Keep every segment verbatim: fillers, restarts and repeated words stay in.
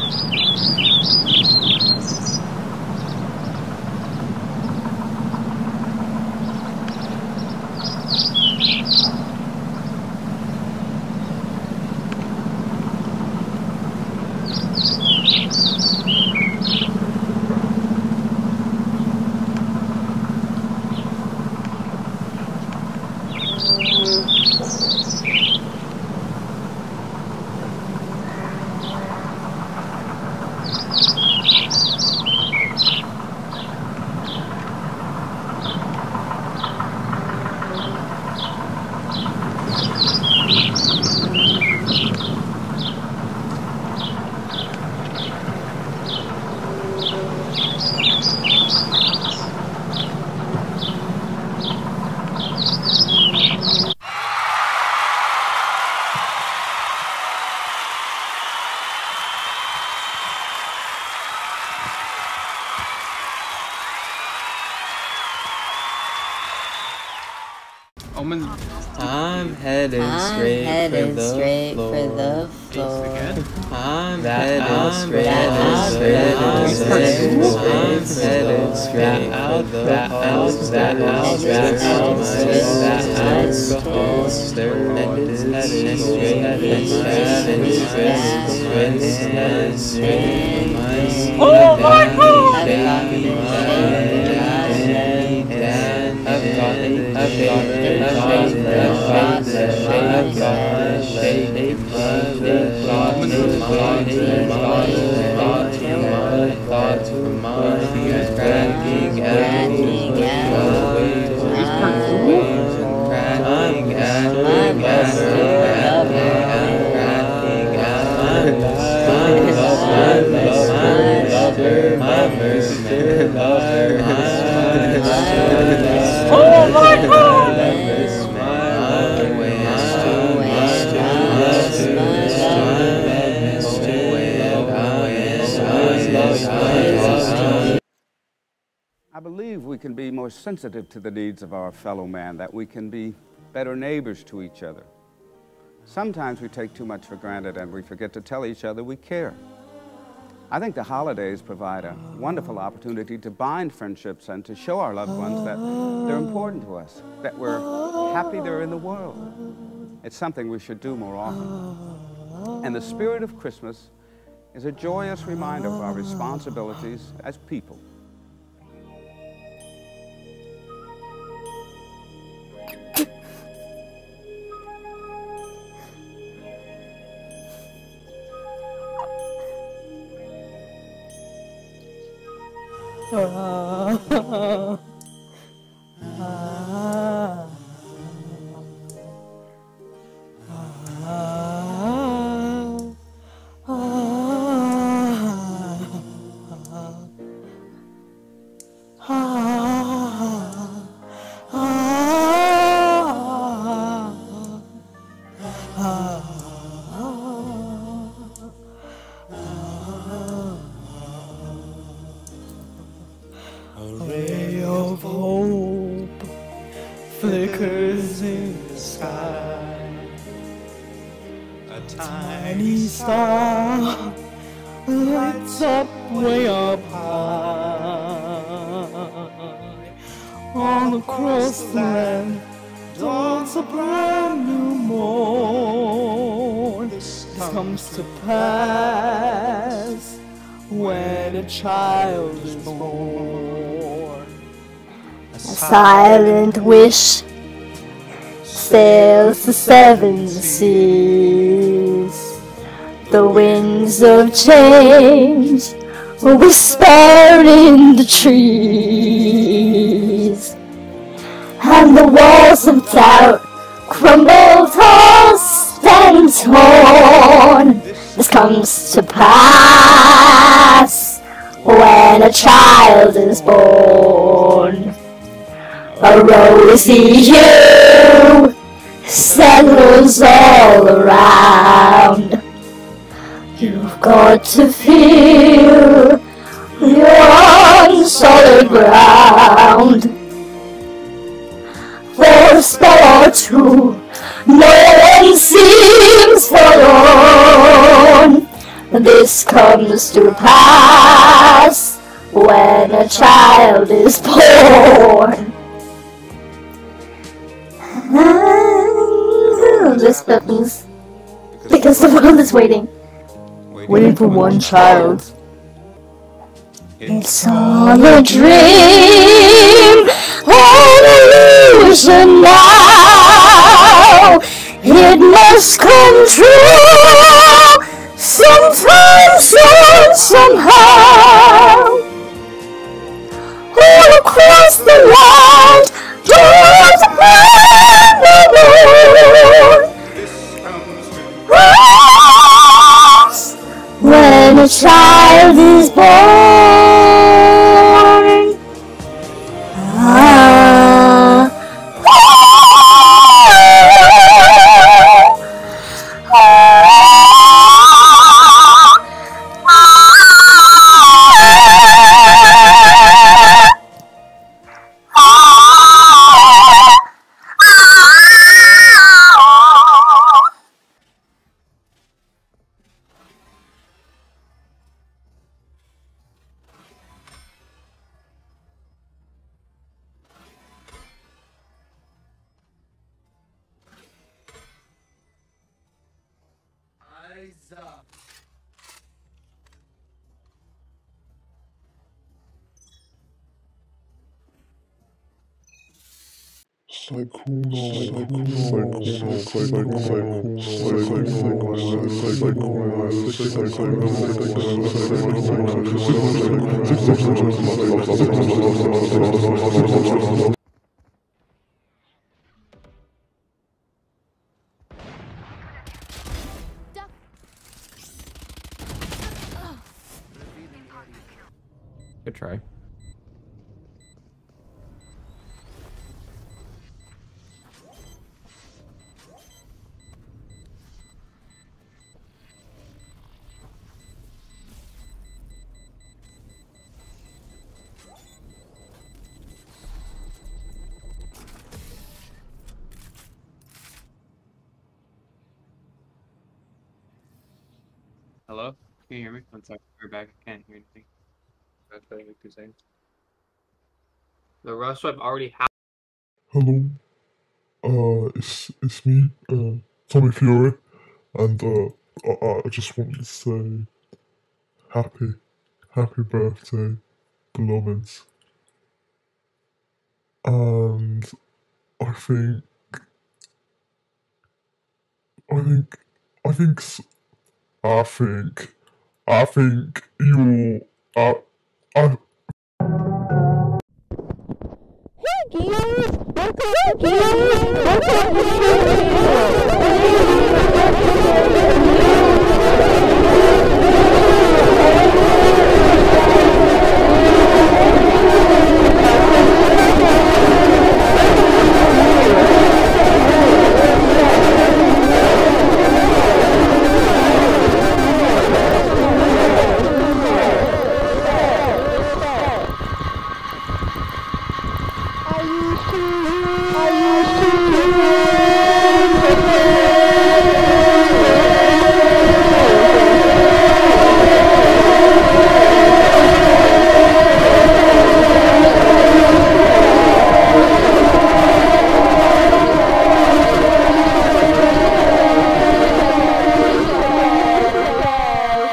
I'm headed I'm straight headed for the straight floor. for the floor. I'm That headed I'm straight headed straight straight I'm for the headed floor. straight That for the that house. that house, that house, that alcohol stirred and it's headed straight for my headed straight for my Oh my God! I've got the I've got the I've got the I've got the I've got the shake in my leg, got the mind, got the thoughts from my feet, cracking at the waves, waves and cracking at the cracking at my lover, my lover, my mermaid lover, my Oh my God! I believe we can be more sensitive to the needs of our fellow man, that we can be better neighbors to each other. Sometimes we take too much for granted and we forget to tell each other we care. I think the holidays provide a wonderful opportunity to bind friendships and to show our loved ones that they're important to us, that we're happy they're in the world. It's something we should do more often. And the spirit of Christmas is a joyous reminder of our responsibilities as people. Oh. flickers in the sky. A tiny star lights up way up high. All across the land dawns a brand new morn. This comes to pass when a child is born. A silent wish sails the seven seas. The winds of change whisper in the trees, and the walls of doubt crumble, tossed and torn. This comes to pass when a child is born. A rosy hue settles all around. You've got to feel you're on solid ground. For a spell or two, no one seems forlorn. This comes to pass when a child is born. This happens because the world is waiting. Waiting for one child. It's all a dream, an illusion now. It must come true sometime, soon, somehow. All across the land, doors are brand new. When a child is born. Ah. Good try. Hello? Can you hear me? I'm sorry. We're back. I can't hear anything. That's what I two seconds. The rush swipe already happened. Hello, uh, it's it's me, uh, Tommy Fury, and uh, I, I just wanted to say happy, happy birthday, beloveds. And I think, I think, I think, s- I think, I think you, uh, I.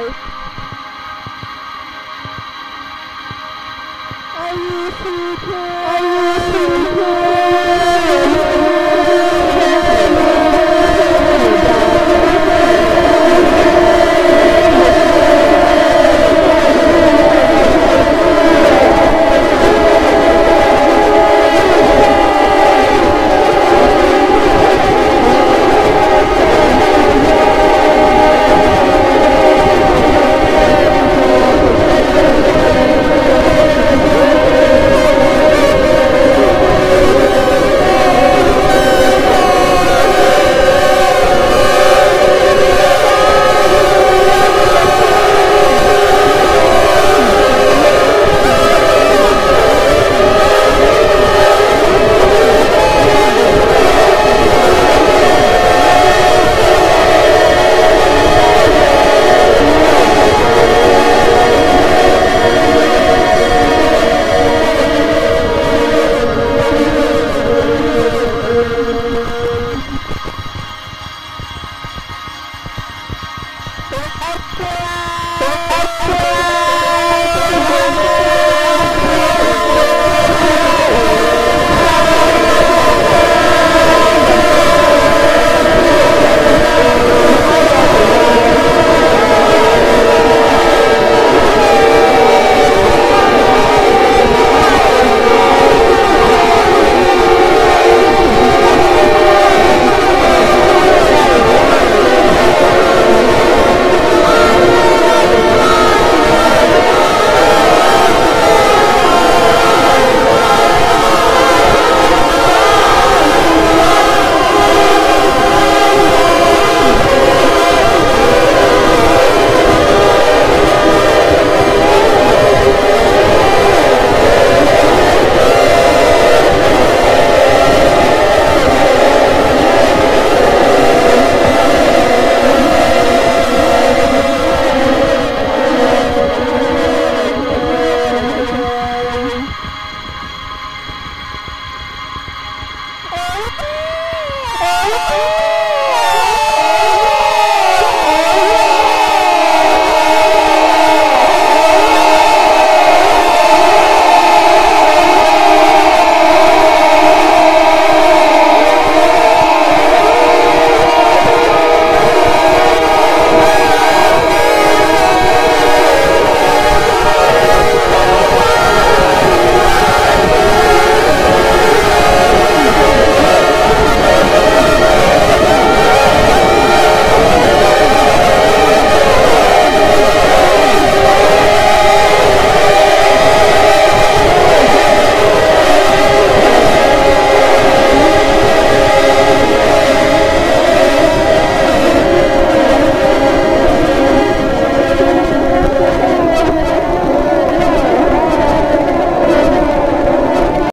Are you sleeping?